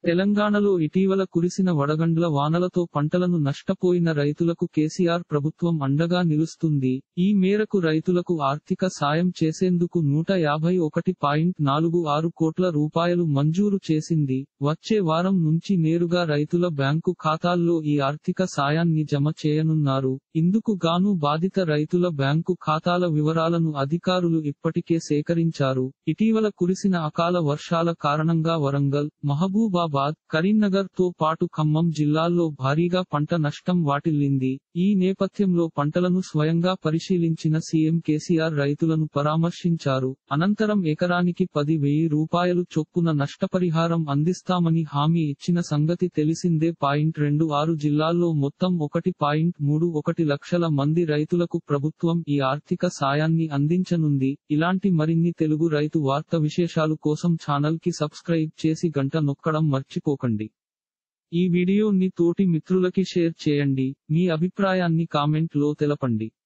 తెలంగాణలో ఇటీవల కురిసిన వడగండ్ల వానలతో పంటలను నష్టపోయిన రైతులకు కేసీఆర్ ప్రభుత్వం అండగా నిలుస్తుంది. ఈ మేరకు రైతులకు ఆర్థిక సాయం చేసేందుకు 151.46 కోట్ల రూపాయలు మంజూరు చేసింది. వచ్చే వారం నుంచి నేరుగా రైతుల బ్యాంకు ఖాతాల్లో ఈ ఆర్థిక సాయాన్ని జమ చేయనున్నారు. ఇందుకు గాను బాధిత రైతుల బ్యాంకు ఖాతాల వివరాలను అధికారులు ఇప్పటికే సేకరించారు. ఇటీవల కురిసిన అకాల వర్షాల కారణంగా వరంగల్, మహబూబాబాద్, కరీంనగర్ తో పాటు ఖమ్మం జిల్లాల్లో భారీగా పంట నష్టం వాటిల్లింది. ఈ నేపథ్యంలో పంటలను స్వయంగా పరిశీలించిన సీఎం కేసీఆర్ రైతులను పరామర్శించారు. అనంతరం ఎకరానికి 10,000 రూపాయలు చొప్పున నష్టపరిహారం అందిస్తామని హామీ ఇచ్చిన సంగతి తెలిసిందే. 26 జిల్లాల్లో మొత్తం 1.31 లక్షల మంది రైతులకు ప్రభుత్వం ఈ ఆర్థిక సాయాన్ని అందించనుంది. ఇలాంటి మరిన్ని తెలుగు రైతు వార్త విశేషాలు కోసం ఛానల్ కి సబ్స్క్రైబ్ చేసి గంట నొక్కడం మర్చిపోకండి. ఈ వీడియోని తోటి మిత్రులకి షేర్ చేయండి. మీ అభిప్రాయాన్ని కామెంట్ లో తెలపండి.